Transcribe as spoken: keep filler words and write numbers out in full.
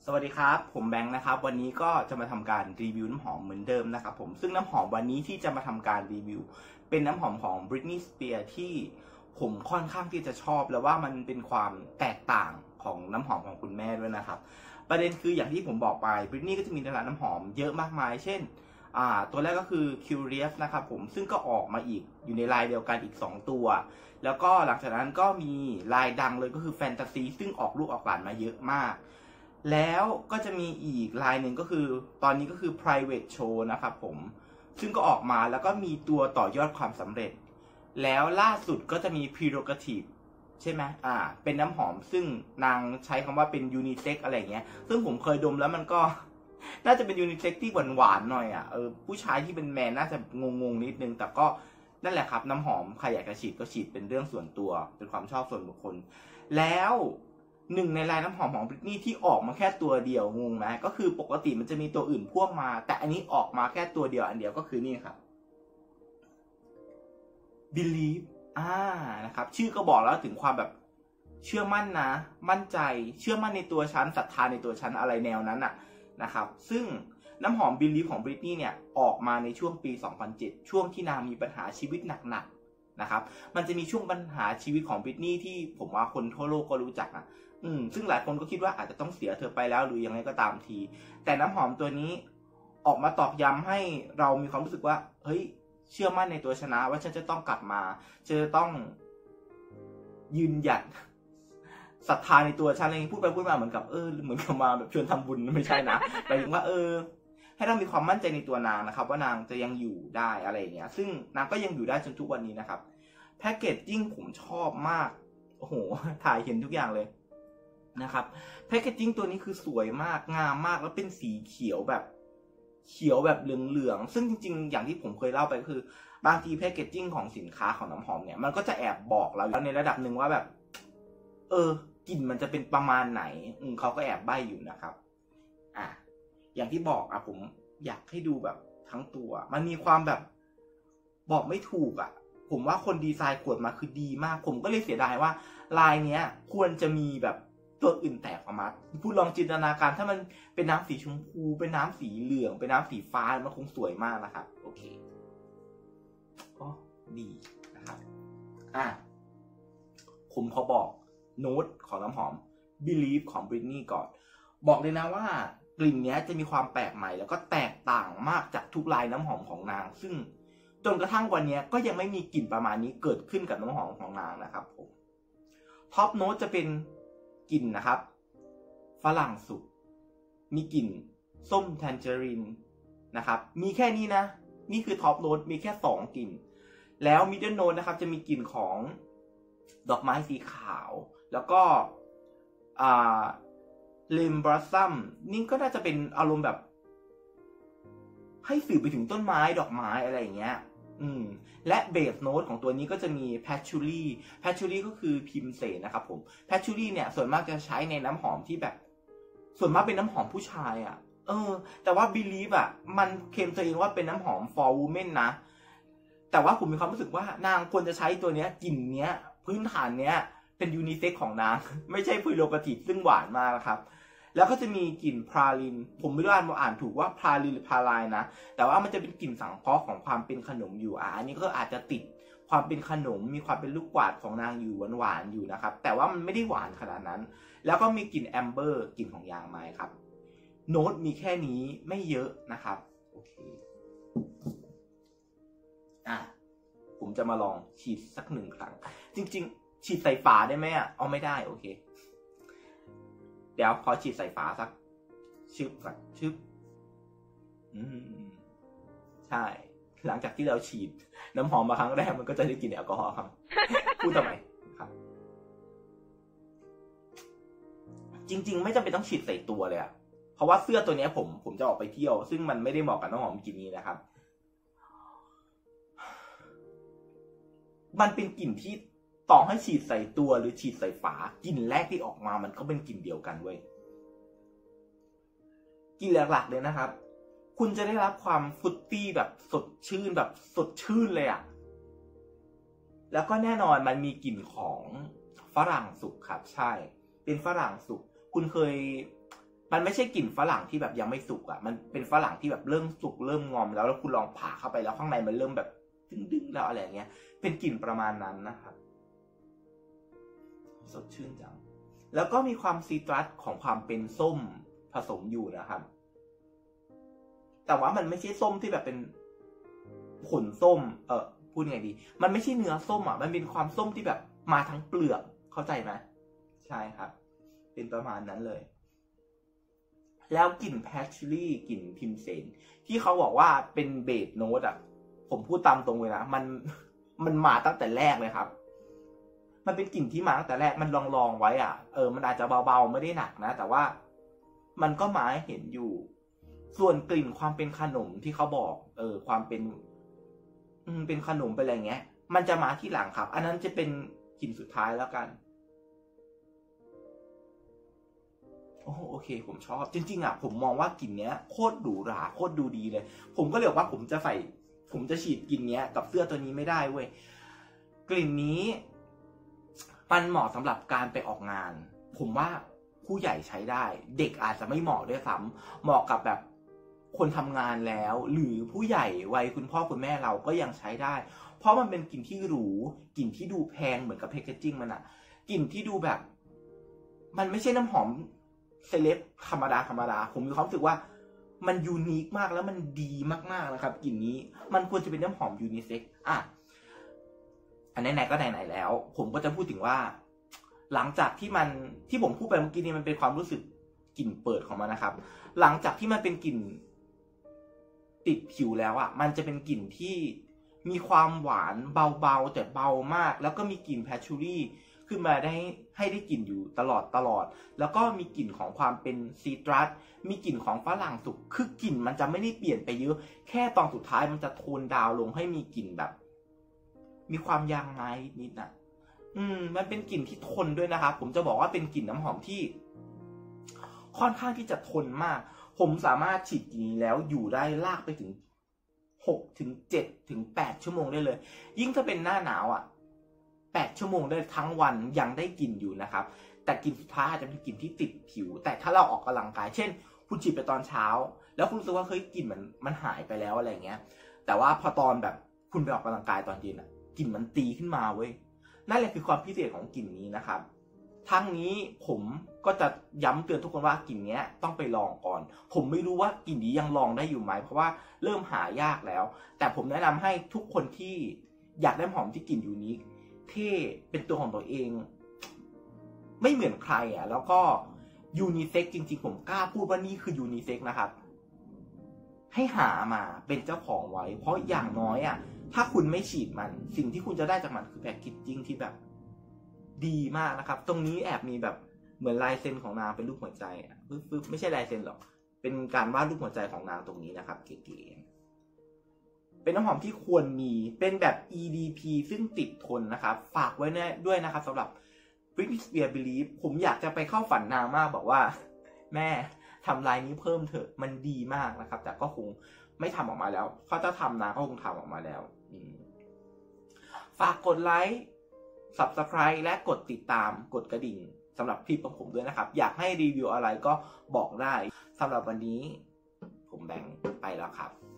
สวัสดีครับผมแบงค์นะครับวันนี้ก็จะมาทำการรีวิวน้ำหอมเหมือนเดิมนะครับผมซึ่งน้ำหอมวันนี้ที่จะมาทำการรีวิวเป็นน้ำหอมของ Britney Spears ที่ผมค่อนข้างที่จะชอบแล้วว่ามันเป็นความแตกต่างของน้ำหอมของคุณแม่ด้วยนะครับประเด็นคืออย่างที่ผมบอกไป Britney ก็จะมีร้านน้ำหอมเยอะมากมายเช่นอ่าตัวแรกก็คือ Curious นะครับผมซึ่งก็ออกมาอีกอยู่ในลายเดียวกันอีกสองตัวแล้วก็หลังจากนั้นก็มีลายดังเลยก็คือ Fantasy ซึ่งออกลูกออกหลานมาเยอะมากแล้วก็จะมีอีกลายหนึ่งก็คือตอนนี้ก็คือ private show นะครับผมซึ่งก็ออกมาแล้วก็มีตัวต่อยอดความสำเร็จแล้วล่าสุดก็จะมี prerogative ใช่ไหมอ่าเป็นน้ำหอมซึ่งนางใช้คำว่าเป็น unisex อะไรเงี้ยซึ่งผมเคยดมแล้วมันก็น่าจะเป็น unisex ที่หวานๆหน่อยอ่ะเออผู้ชายที่เป็นแมนน่าจะงงๆนิดนึงแต่ก็นั่นแหละครับน้ำหอมใครอยากจะฉีดก็ฉีดเป็นเรื่องส่วนตัวเป็นความชอบส่วนบุคคลแล้วหนึ่งในลายน้ำหอมของ Britney ที่ออกมาแค่ตัวเดียวงงไหมก็คือปกติมันจะมีตัวอื่นพ่วงมาแต่อันนี้ออกมาแค่ตัวเดียวอันเดียวก็คือนี่ครับ Believe อ่านะครับชื่อก็บอกแล้วถึงความแบบเชื่อมั่นนะมั่นใจเชื่อมั่นในตัวฉันศรัทธาในตัวฉันอะไรแนวนั้นน่ะนะครับซึ่งน้ำหอม Believe ของ Britney เนี่ยออกมาในช่วงปีสองพันเจ็ดช่วงที่นางมีปัญหาชีวิตหนักๆนะครับมันจะมีช่วงปัญหาชีวิตของ Britney ที่ผมว่าคนทั่วโลกก็รู้จักอ่ะอืมซึ่งหลายคนก็คิดว่าอาจจะต้องเสียเธอไปแล้วหรือยังไงก็ตามทีแต่น้ำหอมตัวนี้ออกมาตอกย้ำให้เรามีความรู้สึกว่าเฮ้ยเชื่อมั่นในตัวชนะว่าฉันจะต้องกลับมาจะต้องยืนหยัดศรัทธาในตัวฉันอะไรอย่างนี้พูดไปพูดมาเหมือนกับเออเหมือนกับมาแบบชวนทำบุญไม่ใช่นะหมายถึงว่าเออให้เรามีความมั่นใจในตัวนางนะครับว่านางจะยังอยู่ได้อะไรอย่างเงี้ยซึ่งนางก็ยังอยู่ได้จนทุกวันนี้นะครับแพคเกจจิ้งผมชอบมากโอ้โหถ่ายเห็นทุกอย่างเลยนะครับแพคเกจจิ้งตัวนี้คือสวยมากงามมากแล้วเป็นสีเขียวแบบเขียวแบบเหลืองๆซึ่งจริงๆอย่างที่ผมเคยเล่าไปก็คือบางทีแพคเกจจิ้งของสินค้าของน้ำหอมเนี่ยมันก็จะแอบบอกเราในระดับหนึ่งว่าแบบเออกลิ่นมันจะเป็นประมาณไหนอืมเขาก็แอบใบ้อยู่นะครับอ่ะอย่างที่บอกอ่ะผมอยากให้ดูแบบทั้งตัวมันมีความแบบบอกไม่ถูกอ่ะผมว่าคนดีไซน์ขวดมาคือดีมากผมก็เลยเสียดายว่าลายเนี้ยควรจะมีแบบตัวอื่นแตกออกมาพูดลองจินตนาการถ้ามันเป็นน้ำสีชมพูเป็นน้ำสีเหลืองเป็นน้ำสีฟ้ามันคงสวยมากนะครับโอเคก็ดีนะครับอ่ะผมขอบอกโน้ตของน้ำหอม Believe ของ Britney ก่อนบอกเลยนะว่ากลิ่นนี้จะมีความแปลกใหม่แล้วก็แตกต่างมากจากทุกลายน้ำหอมของนางซึ่งจนกระทั่งวันนี้ก็ยังไม่มีกลิ่นประมาณนี้เกิดขึ้นกับน้ำหอมของนางนะครับผมท็อปโน้ตจะเป็นกลิ่นนะครับฝรั่งสุกมีกลิ่นส้มแทนเจอรินนะครับมีแค่นี้นะนี่คือท็อปโน้ตมีแค่สองกลิ่นแล้วมิดเดิลโน้ตนะครับจะมีกลิ่นของดอกไม้สีขาวแล้วก็อ่าเลมบลัสซัมนี่ก็น่าจะเป็นอารมณ์แบบให้สื่อไปถึงต้นไม้ดอกไม้อะไรอย่างเงี้ยอืมและเบสโน้ตของตัวนี้ก็จะมีแพชชูรี่แพชชูรี่ก็คือพิมเสนนะครับผมแพชชูรี่เนี่ยส่วนมากจะใช้ในน้ำหอมที่แบบส่วนมากเป็นน้ำหอมผู้ชายอ่ะเออแต่ว่า Believe อ่ะมันเคลมตัวเองว่าเป็นน้ำหอม for women นะแต่ว่าผมมีความรู้สึกว่านางควรจะใช้ตัวเนี้ยกลิ่นเนี้ยพื้นฐานเนี้ยเป็นยูนิเซ็กของนางไม่ใช่พูโรกาติฟซึ่งหวานมากนะครับแล้วก็จะมีกลิ่นพราลินผมไม่รู้อ่านอ่านถูกว่าพราลินหรือพาไลน์นะแต่ว่ามันจะเป็นกลิ่นสังเคราะห์ของความเป็นขนมอยู่อ่ะอันนี้ก็อาจจะติดความเป็นขนมมีความเป็นลูกกวาดของนางอยู่หวานๆอยู่นะครับแต่ว่ามันไม่ได้หวานขนาดนั้นแล้วก็มีกลิ่นแอมเบอร์กลิ่นของยางไม้ครับโน้ตมีแค่นี้ไม่เยอะนะครับโอเคอ่ะผมจะมาลองฉีดสักหนึ่งครั้งจริงๆฉีดใส่ฝาได้ไหมอ่ะเอาไม่ได้โอเคเดี๋ยวขอฉีดใส่ฝาสักชึบก่อนชึบอืมใช่หลังจากที่เราฉีดน้ำหอมมาครั้งแรกมันก็จะได้กลิ่นแอลกอฮอล์ครับพูดทำไมครับจริงๆไม่จำเป็นต้องฉีดใส่ตัวเลยอะเพราะว่าเสื้อตัวนี้ผมผมจะออกไปเที่ยวซึ่งมันไม่ได้เหมาะกับน้ำหอมกลิ่นนี้นะครับมันเป็นกลิ่นที่ต่อให้ฉีดใส่ตัวหรือฉีดใส่ฝากลิ่นแรกที่ออกมามันก็เป็นกลิ่นเดียวกันเว้ยกลิ่นหลักๆเลยนะครับคุณจะได้รับความฟรุตตี้แบบสดชื่นแบบสดชื่นเลยอะแล้วก็แน่นอนมันมีกลิ่นของฝรั่งสุกครับใช่เป็นฝรั่งสุกคุณเคยมันไม่ใช่กลิ่นฝรั่งที่แบบยังไม่สุกอ่ะมันเป็นฝรั่งที่แบบเริ่มสุกเริ่มงอมแล้วแล้วคุณลองผ่าเข้าไปแล้วข้างในมันเริ่มแบบดึงๆแล้วอะไรเงี้ยเป็นกลิ่นประมาณนั้นนะครับสดชื่นจังแล้วก็มีความซีตรัสของความเป็นส้มผสมอยู่นะครับแต่ว่ามันไม่ใช่ส้มที่แบบเป็นผลส้มเออพูดยังไงดีมันไม่ใช่เนื้อส้มอ่ะมันเป็นความส้มที่แบบมาทั้งเปลือกเข้าใจไหมใช่ครับเป็นประมาณนั้นเลยแล้วกลิ่นแพชชูรี่กลิ่นพิมเสนที่เขาบอกว่าเป็นเบสโน้ตอ่ะผมพูดตามตรงเลยนะมันมันมาตั้งแต่แรกเลยครับมันเป็นกลิ่นที่มาตั้งแต่แรกมันลองลองไว้อ่ะเออมันอาจจะเบาๆไม่ได้หนักนะแต่ว่ามันก็มาให้เห็นอยู่ส่วนกลิ่นความเป็นขนมที่เขาบอกเออความเป็นอืมเป็นขนมเป็นอะไรเงี้ยมันจะมาที่หลังครับอันนั้นจะเป็นกลิ่นสุดท้ายแล้วกันโอ้โอเคผมชอบจริงๆอ่ะผมมองว่ากลิ่นเนี้ยโคตรหรูหราโคตรดูดีเลยผมก็เลยบอกว่าผมจะใส่ผมจะฉีดกลิ่นเนี้ยกับเสื้อตัวนี้ไม่ได้เว้ยกลิ่นนี้มันเหมาะสำหรับการไปออกงานผมว่าผู้ใหญ่ใช้ได้เด็กอาจจะไม่เหมาะด้วยซ้ำเหมาะกับแบบคนทำงานแล้วหรือผู้ใหญ่วัยคุณพ่อคุณแม่เราก็ยังใช้ได้เพราะมันเป็นกลิ่นที่หรูกลิ่นที่ดูแพงเหมือนกับแพคเกจจิ้งมันอะกลิ่นที่ดูแบบมันไม่ใช่น้ำหอมเซเลบธรรมดาธรรมดาผมมีความรู้สึกว่ามันยูนิคมากแล้วมันดีมากๆนะครับกลิ่นนี้มันควรจะเป็นน้ำหอมยูนิเซ็กอ่ะอันไหนๆก็ไหนๆแล้วผมก็จะพูดถึงว่าหลังจากที่มันที่ผมพูดไปเมื่อกี้นี้มันเป็นความรู้สึกกลิ่นเปิดของมันนะครับหลังจากที่มันเป็นกลิ่นติดผิวแล้วอ่ะมันจะเป็นกลิ่นที่มีความหวานเบาๆแต่เบามากแล้วก็มีกลิ่นแพชชูรี่ขึ้นมาได้ให้ได้กลิ่นอยู่ตลอดตลอดแล้วก็มีกลิ่นของความเป็นซีตรัสมีกลิ่นของฝรั่งสุกคือกลิ่นมันจะไม่ได้เปลี่ยนไปเยอะแค่ตอนสุดท้ายมันจะโทนดาวลงให้มีกลิ่นแบบมีความยางไม้นิดนะอืมมันเป็นกลิ่นที่ทนด้วยนะครับผมจะบอกว่าเป็นกลิ่นน้ำหอมที่ค่อนข้างที่จะทนมากผมสามารถฉีดกลิ่นนี้แล้วอยู่ได้ลากไปถึงหกถึงเจ็ดถึงแปดชั่วโมงได้เลยยิ่งถ้าเป็นหน้าหนาวอ่ะแปดชั่วโมงได้ทั้งวันยังได้กลิ่นอยู่นะครับแต่กลิ่นสุดท้ายอาจจะเป็นกลิ่นที่ติดผิวแต่ถ้าเราออกกำลังกายเช่นคุณฉีดไปตอนเช้าแล้วคุณรู้สึกว่าเฮ้ยกลิ่นมันมันหายไปแล้วอะไรเงี้ยแต่ว่าพอตอนแบบคุณไปออกกำลังกายตอนเย็นอ่ะกลิ่นมันตีขึ้นมาเว้ยนั่นแหละคือความพิเศษของกลิ่นนี้นะครับทั้งนี้ผมก็จะย้ำเตือนทุกคนว่ากลิ่นนี้ต้องไปลองก่อนผมไม่รู้ว่ากลิ่นนี้ยังลองได้อยู่ไหมเพราะว่าเริ่มหายากแล้วแต่ผมแนะนำให้ทุกคนที่อยากได้หอมที่กลิ่นยูนิคเท่เป็นตัวของตัวเองไม่เหมือนใครอ่ะแล้วก็ยูนิเซ็กจริงๆผมกล้าพูดว่านี่คือยูนิเซ็กนะครับให้หามาเป็นเจ้าของไว้เพราะอย่างน้อยอ่ะถ้าคุณไม่ฉีดมันสิ่งที่คุณจะได้จากมันคือแพคเกจจิ้งที่แบบดีมากนะครับตรงนี้แอบมีแบบเหมือนลายเซ็นของนางเป็นรูปหัวใจอ่ะปึ๊บๆไม่ใช่ลายเซ็นหรอกเป็นการวาดรูปหัวใจของนางตรงนี้นะครับเก๋ๆเป็นน้ำหอมที่ควรมีเป็นแบบ อี ดี พี ซึ่งติดทนนะครับฝากไว้ด้วยนะครับสำหรับ Britney Spears Believe ผมอยากจะไปเข้าฝันนางมากบอกว่าแม่ทำลายนี้เพิ่มเถอะมันดีมากนะครับแต่ก็คงไม่ทำออกมาแล้วเพราะถ้าทำนางก็คงทำออกมาแล้วฝากกดไลค์ Subscribe และกดติดตามกดกระดิ่งสำหรับคลิปของผมด้วยนะครับอยากให้รีวิวอะไรก็บอกได้สำหรับวันนี้ผมแบงค์ไปแล้วครับ